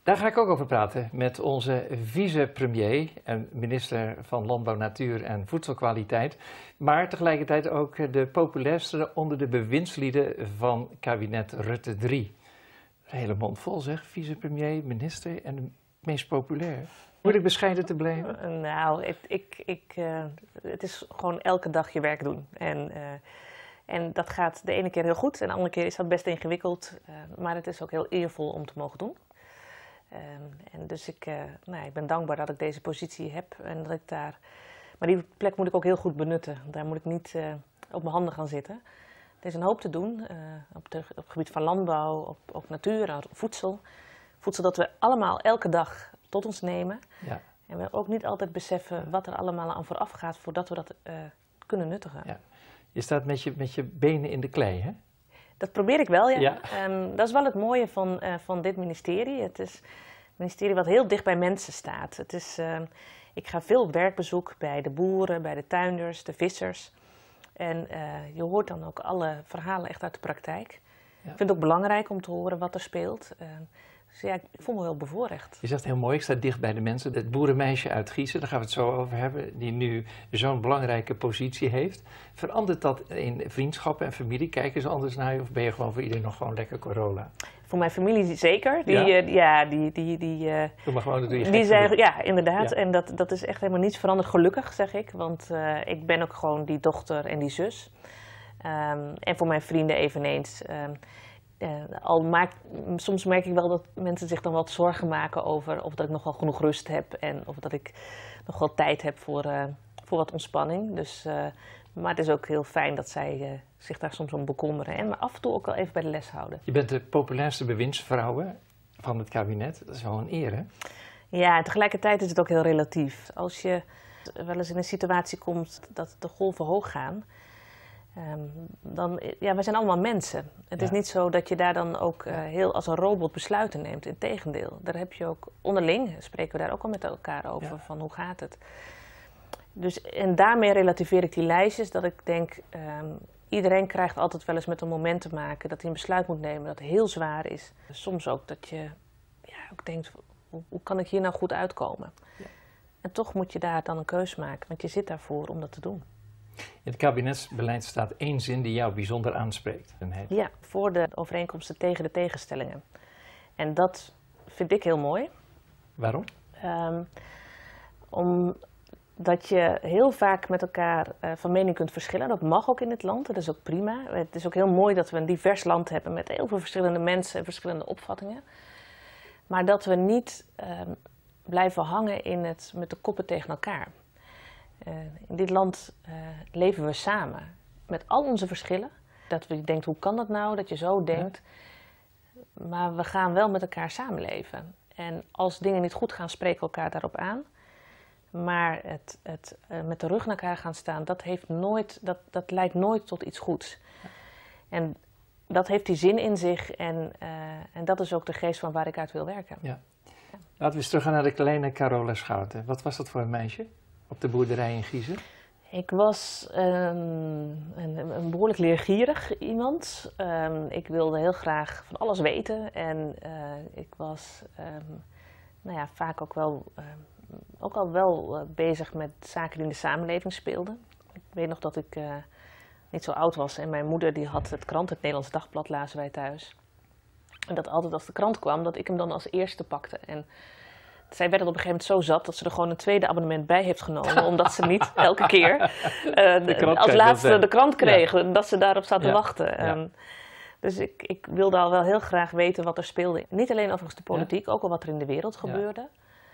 Daar ga ik ook over praten met onze vicepremier en minister van Landbouw, Natuur en Voedselkwaliteit. Maar tegelijkertijd ook de populairste onder de bewindslieden van kabinet Rutte 3. Een hele mond vol zeg, vicepremier, minister en de meest populair. Moet ik bescheiden te blijven? Nou, het is gewoon elke dag je werk doen. En dat gaat de ene keer heel goed en de andere keer is dat best ingewikkeld. Maar het is ook heel eervol om te mogen doen. En dus ik ben dankbaar dat ik deze positie heb en dat ik daar... Maar die plek moet ik ook heel goed benutten. Daar moet ik niet op mijn handen gaan zitten. Er is een hoop te doen op het gebied van landbouw, op natuur, op voedsel. Voedsel dat we allemaal elke dag tot ons nemen. Ja. En we ook niet altijd beseffen wat er allemaal aan vooraf gaat voordat we dat kunnen nuttigen. Ja. Je staat met je benen in de klei, hè? Dat probeer ik wel, ja. Dat is wel het mooie van dit ministerie. Het is een ministerie wat heel dicht bij mensen staat. Ik ga veel op werkbezoek bij de boeren, bij de tuinders, de vissers. En je hoort dan ook alle verhalen echt uit de praktijk. Ja. Ik vind het ook belangrijk om te horen wat er speelt. Dus ja, ik voel me wel bevoorrecht. Je zegt heel mooi, ik sta dicht bij de mensen. Het boerenmeisje uit Giezen, daar gaan we het zo over hebben, die nu zo'n belangrijke positie heeft. Verandert dat in vriendschappen en familie? Kijken ze anders naar je of ben je gewoon voor iedereen nog gewoon lekker Corolla? Voor mijn familie zeker. Doe maar gewoon, dat doe je die zeggen, ja, inderdaad. Ja. En dat is echt helemaal niets veranderd, gelukkig zeg ik. Want ik ben ook gewoon die dochter en die zus. En voor mijn vrienden eveneens. Soms merk ik wel dat mensen zich dan wat zorgen maken over of dat ik nog wel genoeg rust heb en of dat ik nog wel tijd heb voor wat ontspanning. Dus, maar het is ook heel fijn dat zij zich daar soms om bekommeren en me af en toe ook wel even bij de les houden. Je bent de populairste bewindsvrouw van het kabinet, dat is wel een eer, hè? Ja, en tegelijkertijd is het ook heel relatief. Als je wel eens in een situatie komt dat de golven hoog gaan, wij zijn allemaal mensen. Het is niet zo dat je daar dan ook heel als een robot besluiten neemt. Integendeel, daar heb je ook onderling, spreken we daar ook al met elkaar over, van hoe gaat het. Dus, en daarmee relativeer ik die lijstjes, dat ik denk, iedereen krijgt altijd wel eens met een moment te maken dat hij een besluit moet nemen dat heel zwaar is. Soms ook dat je ook denkt, hoe kan ik hier nou goed uitkomen? Ja. En toch moet je daar dan een keus maken, want je zit daarvoor om dat te doen. In het kabinetsbeleid staat één zin die jou bijzonder aanspreekt. Ja, voor de overeenkomsten tegen de tegenstellingen. En dat vind ik heel mooi. Waarom? Omdat je heel vaak met elkaar van mening kunt verschillen. Dat mag ook in dit land, dat is ook prima. Het is ook heel mooi dat we een divers land hebben met heel veel verschillende mensen en verschillende opvattingen. Maar dat we niet blijven hangen met de koppen tegen elkaar. In dit land leven we samen met al onze verschillen. Dat we denken, hoe kan dat nou, dat je zo denkt. Ja. Maar we gaan wel met elkaar samenleven. En als dingen niet goed gaan, spreken we elkaar daarop aan. Maar het met de rug naar elkaar gaan staan, dat leidt nooit tot iets goeds. Ja. En dat heeft die zin in zich en dat is ook de geest van waar ik uit wil werken. Ja. Laten we eens teruggaan naar de kleine Carola Schouten. Wat was dat voor een meisje? Op de boerderij in Giezen? Ik was een behoorlijk leergierig iemand. Ik wilde heel graag van alles weten en ik was vaak ook al wel bezig met zaken die in de samenleving speelden. Ik weet nog dat ik niet zo oud was en mijn moeder die had het Nederlands Dagblad, lazen wij thuis. En dat altijd als de krant kwam, dat ik hem dan als eerste pakte. En zij werd het op een gegeven moment zo zat dat ze er gewoon een tweede abonnement bij heeft genomen. Omdat ze niet elke keer als laatste de krant kregen. En dat ze daarop zat te wachten. Ja. Dus ik wilde al wel heel graag weten wat er speelde. Niet alleen overigens de politiek, ook al wat er in de wereld gebeurde.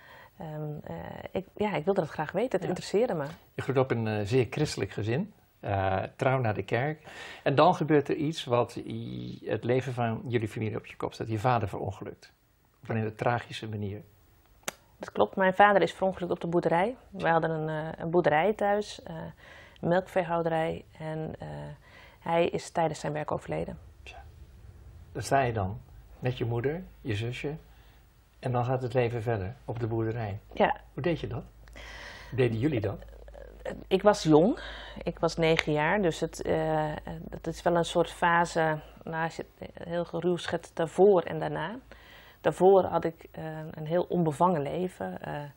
Ik wilde dat graag weten, het interesseerde me. Je groeit op in een zeer christelijk gezin. Trouw naar de kerk. En dan gebeurt er iets wat het leven van jullie familie op je kop zet. Je vader verongelukt. Op een hele tragische manier. Dat klopt, mijn vader is verongelukt op de boerderij. We hadden een boerderij thuis, een melkveehouderij en hij is tijdens zijn werk overleden. Daar sta je dan, met je moeder, je zusje en dan gaat het leven verder op de boerderij. Ja. Hoe deed je dat? Hoe deden jullie dat? Ik was jong, ik was 9 jaar, dus het is wel een soort fase, als je het heel ruw schetst, daarvoor en daarna. Daarvoor had ik een heel onbevangen leven.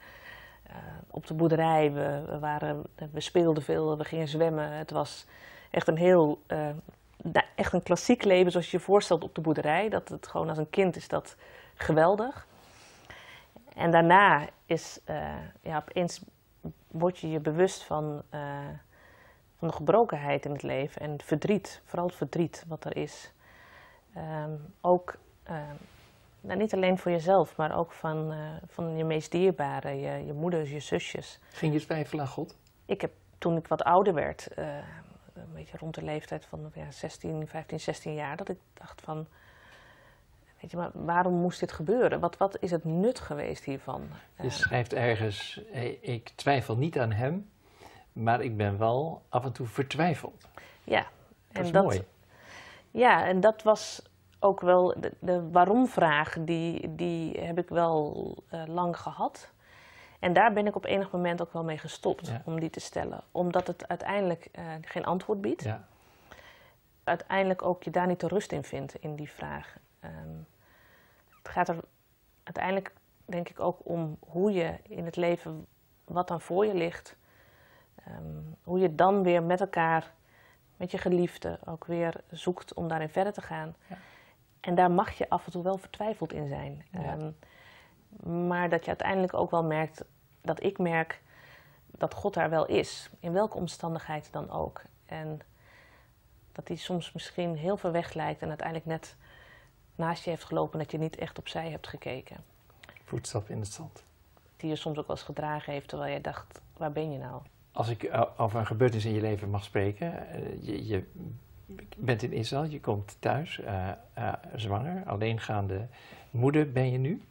Op de boerderij, we speelden veel, we gingen zwemmen. Het was echt echt een klassiek leven zoals je je voorstelt op de boerderij. Dat het gewoon als een kind is dat geweldig. En daarna is, opeens word je je bewust van de gebrokenheid in het leven en het verdriet, vooral het verdriet wat er is. Ook, niet alleen voor jezelf, maar ook van je meest dierbare, je moeders, je zusjes. Ging je twijfelen aan God? Ik heb, toen ik wat ouder werd, een beetje rond de leeftijd van 15, 16 jaar, dat ik dacht van, weet je, maar waarom moest dit gebeuren? Wat is het nut geweest hiervan? Je schrijft ergens, ik twijfel niet aan hem, maar ik ben wel af en toe vertwijfeld. Ja. Dat is mooi. Ja, en dat was ook wel de waarom-vraag, die heb ik wel lang gehad. En daar ben ik op enig moment ook wel mee gestopt om die te stellen. Omdat het uiteindelijk geen antwoord biedt. Ja. Uiteindelijk ook je daar niet de rust in vindt, in die vraag. Het gaat er uiteindelijk denk ik ook om hoe je in het leven, wat dan voor je ligt, hoe je dan weer met elkaar, met je geliefde, ook weer zoekt om daarin verder te gaan. Ja. En daar mag je af en toe wel vertwijfeld in zijn. Ja. Maar dat je uiteindelijk ook wel merkt, dat ik merk dat God daar wel is, in welke omstandigheid dan ook. En dat hij soms misschien heel ver weg lijkt en uiteindelijk net naast je heeft gelopen, dat je niet echt opzij hebt gekeken. Voetstap in het zand. Die je soms ook wel eens gedragen heeft, terwijl je dacht, waar ben je nou? Als ik over een gebeurtenis in je leven mag spreken, je bent in Israël, je komt thuis, zwanger, alleengaande moeder ben je nu.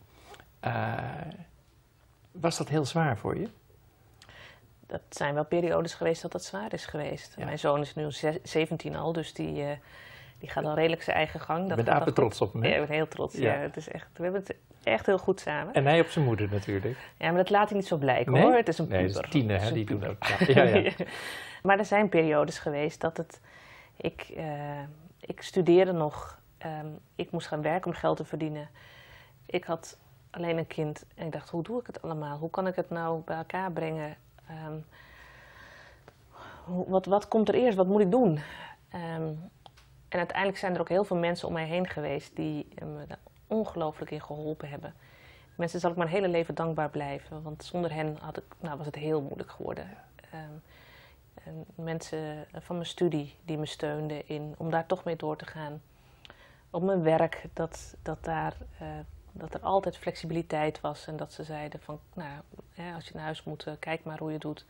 Was dat heel zwaar voor je? Dat zijn wel periodes geweest dat dat zwaar is geweest. Ja. Mijn zoon is nu 17 al, dus die gaat al redelijk zijn eigen gang. Je bent apen trots op hem, hè? Ja, ik ben heel trots. Ja. Het is echt, we hebben het echt heel goed samen. En hij op zijn moeder natuurlijk. Ja, maar dat laat hij niet zo blijken, hoor. Het is een puber. Nee, het is tiener, hè, die doen ook. Ja. Maar er zijn periodes geweest dat ik studeerde nog. Ik moest gaan werken om geld te verdienen. Ik had alleen een kind en ik dacht, hoe doe ik het allemaal? Hoe kan ik het nou bij elkaar brengen? Wat komt er eerst? Wat moet ik doen? En uiteindelijk zijn er ook heel veel mensen om mij heen geweest die me daar ongelooflijk in geholpen hebben. Mensen zal ik mijn hele leven dankbaar blijven, want zonder hen was het heel moeilijk geworden. En mensen van mijn studie die me steunden om daar toch mee door te gaan. Op mijn werk, dat er altijd flexibiliteit was en dat ze zeiden van, als je naar huis moet, kijk maar hoe je het doet.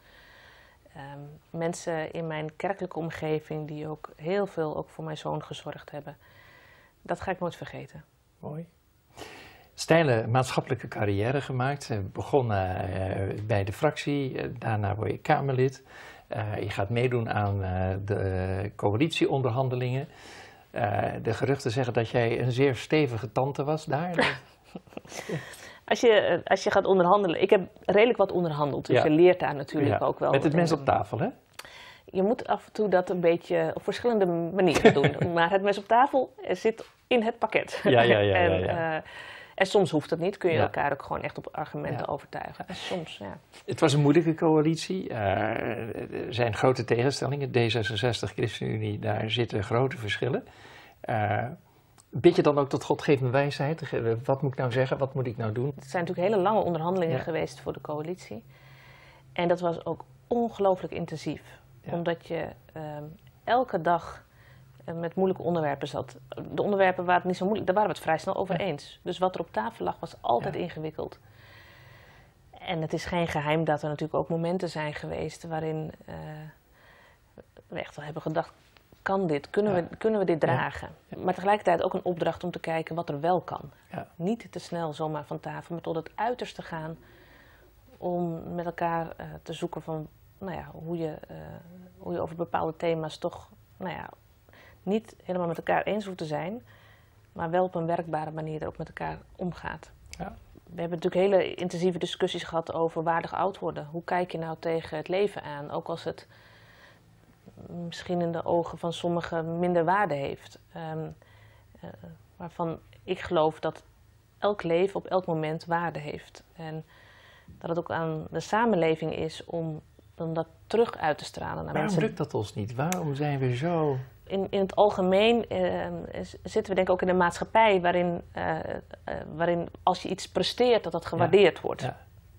Mensen in mijn kerkelijke omgeving die ook heel veel ook voor mijn zoon gezorgd hebben. Dat ga ik nooit vergeten. Mooi. Steile maatschappelijke carrière gemaakt. Begonnen bij de fractie, daarna word je Kamerlid. Je gaat meedoen aan de coalitieonderhandelingen. De geruchten zeggen dat jij een zeer stevige tante was daar. Als je gaat onderhandelen, ik heb redelijk wat onderhandeld, dus je leert daar natuurlijk ook wel. Met het mes op tafel, hè? Je moet af en toe dat een beetje op verschillende manieren doen. Maar het mes op tafel zit in het pakket. En soms hoeft dat niet, kun je elkaar ook gewoon echt op argumenten overtuigen. En soms, Het was een moeilijke coalitie. Er zijn grote tegenstellingen. D66, ChristenUnie, daar zitten grote verschillen. Bid je dan ook tot God, geef me wijsheid? Wat moet ik nou zeggen? Wat moet ik nou doen? Het zijn natuurlijk hele lange onderhandelingen geweest voor de coalitie. En dat was ook ongelooflijk intensief. Ja. Omdat je elke dag met moeilijke onderwerpen zat. De onderwerpen waren niet zo moeilijk, daar waren we het vrij snel over eens. Dus wat er op tafel lag was altijd ingewikkeld. En het is geen geheim dat er natuurlijk ook momenten zijn geweest waarin we echt wel hebben gedacht, kan dit? Kunnen we dit dragen? Ja. Maar tegelijkertijd ook een opdracht om te kijken wat er wel kan. Ja. Niet te snel zomaar van tafel, maar tot het uiterste gaan om met elkaar te zoeken van hoe je over bepaalde thema's toch niet helemaal met elkaar eens hoeft te zijn, maar wel op een werkbare manier er ook met elkaar omgaat. Ja. We hebben natuurlijk hele intensieve discussies gehad over waardig oud worden. Hoe kijk je nou tegen het leven aan, ook als het misschien in de ogen van sommigen minder waarde heeft. Waarvan ik geloof dat elk leven op elk moment waarde heeft. En dat het ook aan de samenleving is om dat terug uit te stralen naar mensen. Waarom lukt dat ons niet? Waarom zijn we zo... In het algemeen zitten we denk ik ook in een maatschappij waarin als je iets presteert, dat gewaardeerd wordt. Ja.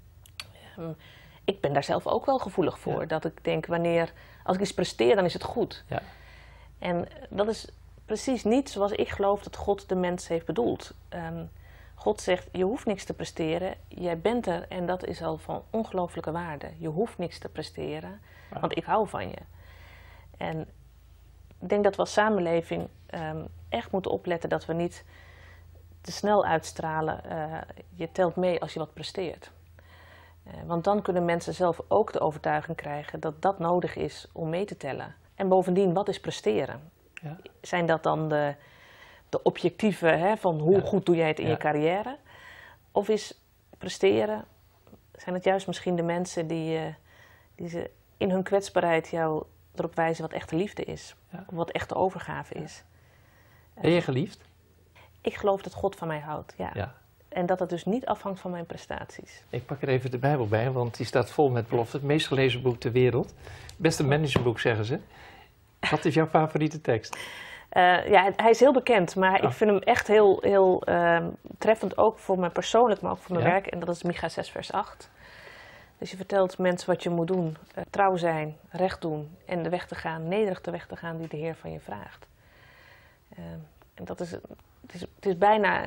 Ik ben daar zelf ook wel gevoelig voor. Ja. Dat ik denk, als ik iets presteer, dan is het goed. Ja. En dat is precies niet zoals ik geloof dat God de mens heeft bedoeld. God zegt, je hoeft niks te presteren, jij bent er en dat is al van ongelooflijke waarde. Je hoeft niks te presteren, want ik hou van je. En ik denk dat we als samenleving echt moeten opletten dat we niet te snel uitstralen. Je telt mee als je wat presteert. Want dan kunnen mensen zelf ook de overtuiging krijgen dat dat nodig is om mee te tellen. En bovendien, wat is presteren? Ja. Zijn dat dan de objectieven van hoe goed doe jij het in je carrière? Of is presteren, zijn het juist misschien de mensen die ze in hun kwetsbaarheid jou erop wijzen wat echte liefde is? Ja. Of wat echte overgave is? Ben je geliefd? Ik geloof dat God van mij houdt, ja. En dat het dus niet afhangt van mijn prestaties. Ik pak er even de Bijbel bij, want die staat vol met beloften. Het meest gelezen boek ter wereld. Beste managerboek, zeggen ze. Wat is jouw favoriete tekst? Hij is heel bekend, maar ik vind hem echt heel treffend ook voor mij persoonlijk, maar ook voor mijn werk. En dat is Micha 6 vers 8. Dus je vertelt mensen wat je moet doen. Trouw zijn, recht doen en de weg te gaan, nederig de weg te gaan die de Heer van je vraagt. En dat is, het is bijna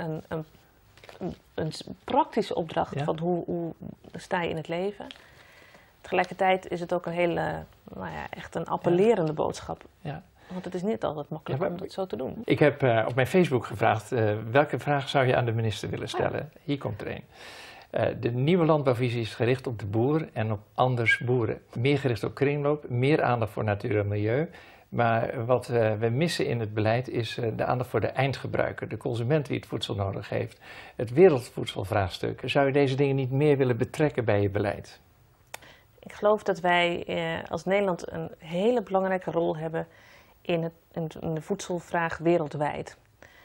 een praktische opdracht van hoe sta je in het leven. Tegelijkertijd is het ook een hele, echt een appellerende boodschap. Ja. Want het is niet altijd makkelijk om dat zo te doen. Ik heb op mijn Facebook gevraagd, welke vraag zou je aan de minister willen stellen? Hier komt er een. De nieuwe landbouwvisie is gericht op de boer en op anders boeren. Meer gericht op kringloop, meer aandacht voor natuur en milieu. Maar wat we missen in het beleid is de aandacht voor de eindgebruiker, de consument die het voedsel nodig heeft. Het wereldvoedselvraagstuk. Zou je deze dingen niet meer willen betrekken bij je beleid? Ik geloof dat wij als Nederland een hele belangrijke rol hebben in de voedselvraag wereldwijd.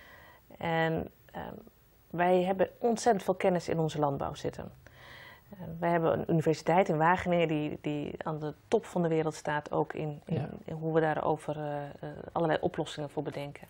En wij hebben ontzettend veel kennis in onze landbouw zitten. Wij hebben een universiteit in Wageningen die aan de top van de wereld staat, ook in hoe we daarover allerlei oplossingen voor bedenken.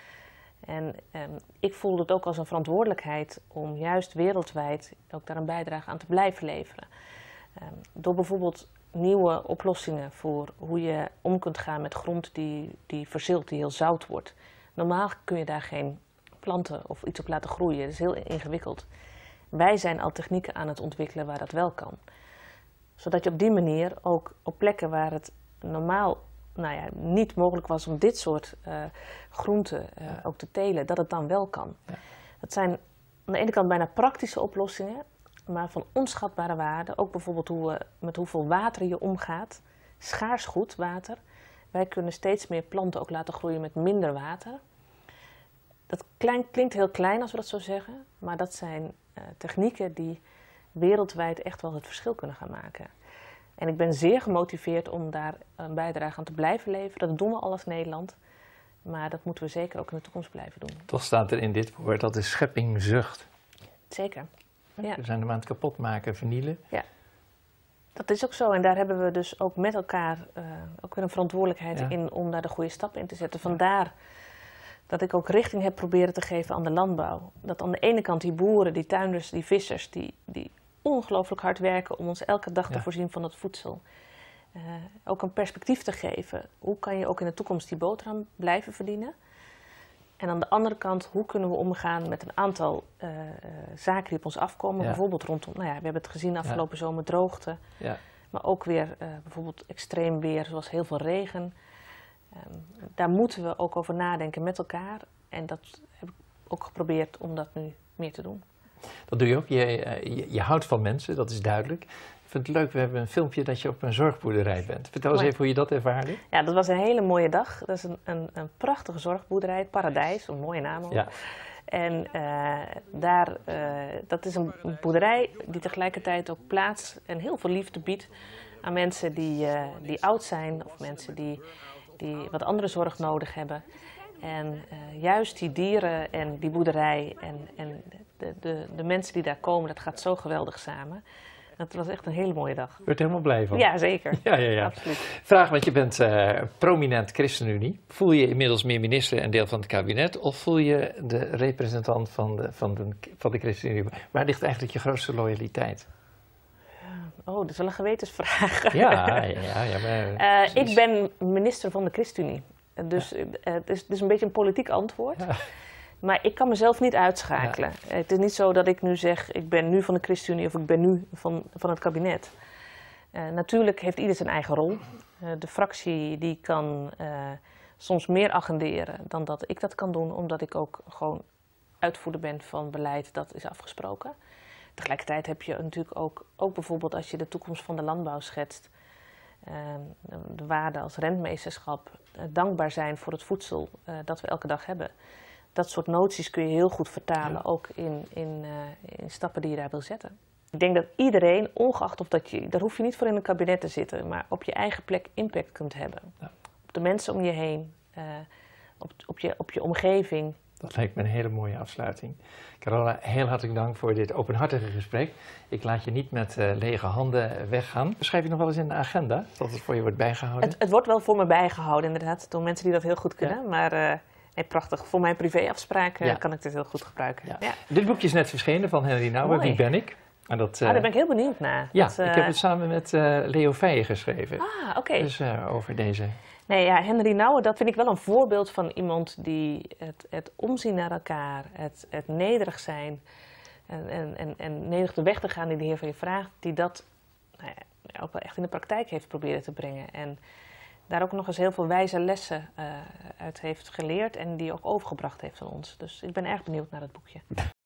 En ik voel het ook als een verantwoordelijkheid om juist wereldwijd ook daar een bijdrage aan te blijven leveren. Door bijvoorbeeld nieuwe oplossingen voor hoe je om kunt gaan met grond die verzilt, die heel zout wordt. Normaal kun je daar geen planten of iets op laten groeien, dat is heel ingewikkeld. Wij zijn al technieken aan het ontwikkelen waar dat wel kan. Zodat je op die manier ook op plekken waar het normaal niet mogelijk was om dit soort groenten ook te telen, dat het dan wel kan. Ja. Dat zijn aan de ene kant bijna praktische oplossingen, maar van onschatbare waarde. Ook bijvoorbeeld met hoeveel water je omgaat. Schaars goed, water. Wij kunnen steeds meer planten ook laten groeien met minder water. Dat klinkt heel klein als we dat zo zeggen, maar dat zijn technieken die wereldwijd echt wel het verschil kunnen gaan maken. En ik ben zeer gemotiveerd om daar een bijdrage aan te blijven leveren. Dat doen we al als Nederland, maar dat moeten we zeker ook in de toekomst blijven doen. Toch staat er in dit woord dat de schepping zucht. Zeker. Ja. We zijn hem aan het kapotmaken, vernielen. Ja, dat is ook zo. En daar hebben we dus ook met elkaar ook weer een verantwoordelijkheid in om daar de goede stappen in te zetten. Vandaar dat ik ook richting heb proberen te geven aan de landbouw. Dat aan de ene kant die boeren, die tuinders, die vissers, die ongelooflijk hard werken om ons elke dag te voorzien van het voedsel. Ook een perspectief te geven. Hoe kan je ook in de toekomst die boterham blijven verdienen? En aan de andere kant, hoe kunnen we omgaan met een aantal zaken die op ons afkomen. Ja. Bijvoorbeeld rondom, we hebben het gezien afgelopen zomer, droogte. Ja. Maar ook weer bijvoorbeeld extreem weer, zoals heel veel regen. Daar moeten we ook over nadenken met elkaar. En dat heb ik ook geprobeerd om dat nu meer te doen. Dat doe je ook. Je houdt van mensen, dat is duidelijk. Ik vind het leuk, we hebben een filmpje dat je op een zorgboerderij bent. Vertel eens even hoe je dat ervaarde. Ja, dat was een hele mooie dag. Dat is een prachtige zorgboerderij, Paradijs, een mooie naam ook. Ja. En dat is een boerderij die tegelijkertijd ook plaats en heel veel liefde biedt aan mensen die oud zijn of mensen die wat andere zorg nodig hebben. En juist die dieren en die boerderij en de mensen die daar komen, dat gaat zo geweldig samen. Dat was echt een hele mooie dag. Je wordt helemaal blij van. Ja, zeker. Ja. Absoluut. Vraag, want je bent prominent ChristenUnie. Voel je inmiddels meer minister en deel van het kabinet? Of voel je de representant van de ChristenUnie? Waar ligt eigenlijk je grootste loyaliteit? Oh, dat is wel een gewetensvraag. Ja, maar... ik ben minister van de ChristenUnie. Dus het is een beetje een politiek antwoord. Ja. Maar ik kan mezelf niet uitschakelen. Ja. Het is niet zo dat ik nu zeg, ik ben nu van de ChristenUnie of ik ben nu van het kabinet. Natuurlijk heeft ieder zijn eigen rol. De fractie die kan soms meer agenderen dan dat ik dat kan doen, omdat ik ook gewoon uitvoerder ben van beleid dat is afgesproken. Tegelijkertijd heb je natuurlijk ook bijvoorbeeld als je de toekomst van de landbouw schetst, de waarde als rentmeesterschap, dankbaar zijn voor het voedsel dat we elke dag hebben. Dat soort noties kun je heel goed vertalen, ook in stappen die je daar wil zetten. Ik denk dat iedereen, ongeacht of daar hoef je niet voor in een kabinet te zitten, maar op je eigen plek impact kunt hebben. Ja. Op de mensen om je heen, op je omgeving. Dat lijkt me een hele mooie afsluiting. Carola, heel hartelijk dank voor dit openhartige gesprek. Ik laat je niet met lege handen weggaan. Schrijf je nog wel eens in de agenda dat het voor je wordt bijgehouden? Het wordt wel voor me bijgehouden, inderdaad, door mensen die dat heel goed kunnen. Ja. Maar nee, prachtig. Voor mijn privéafspraken kan ik dit heel goed gebruiken. Ja. Ja. Dit boekje is net verschenen van Henry Nouwen, Wie ben ik? En dat, daar ben ik heel benieuwd naar. Ja, ik heb het samen met Leo Feijen geschreven. Ah, oké. Dus over deze... Nee, ja, Henry Nouwen, dat vind ik wel een voorbeeld van iemand die het omzien naar elkaar, het nederig zijn en nederig de weg te gaan die de Heer van je vraagt, die dat ook wel echt in de praktijk heeft proberen te brengen. En daar ook nog eens heel veel wijze lessen uit heeft geleerd en die ook overgebracht heeft aan ons. Dus ik ben erg benieuwd naar het boekje.